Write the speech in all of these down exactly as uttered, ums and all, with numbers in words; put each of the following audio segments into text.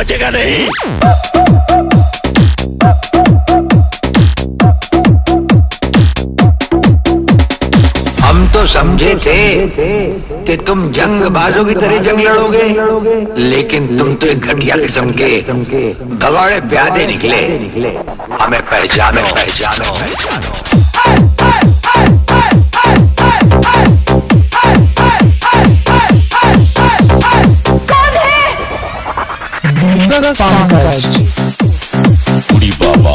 बचेगा नहीं। हम तो समझे थे कि तुम जंग बाजों की तरह जंग लड़ोगे, लेकिन तुम तो एक घटिया किस्म के भगौड़े प्यादे निकले। हमें पहचानो पहचानो पहचानो। कौन है? बुढ़ी बाबा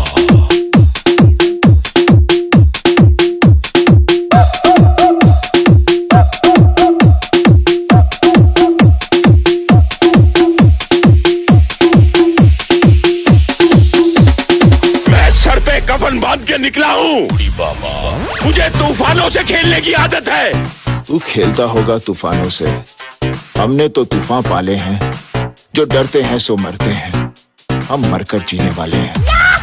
कफन बांध के निकला हूँ। मुझे तूफानों से खेलने की आदत है। तू खेलता होगा तूफानों से, हमने तो तूफान पाले हैं। जो डरते हैं सो मरते हैं, हम मरकर जीने वाले हैं।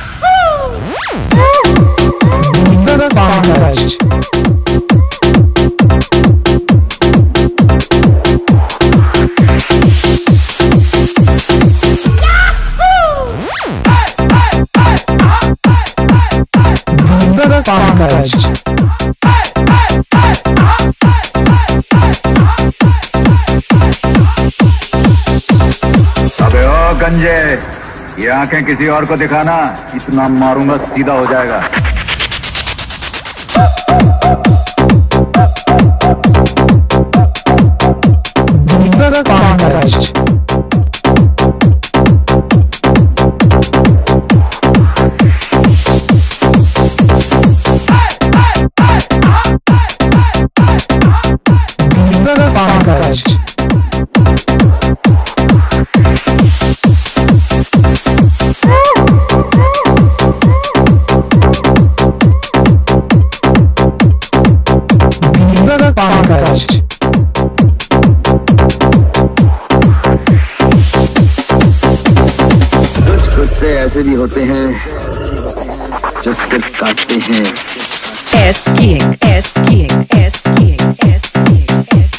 अबे ओ गंजे, ये आंखें किसी और को दिखाना, इतना मारूंगा सीधा हो जाएगा। कुछ कुत्ते ऐसे भी होते हैं जो सिर्फ काटते हैं। S King, S King, S King, S King, S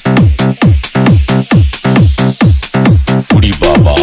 King. बुढ़ी बाबा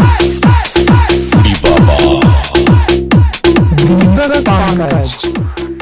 Pankaj.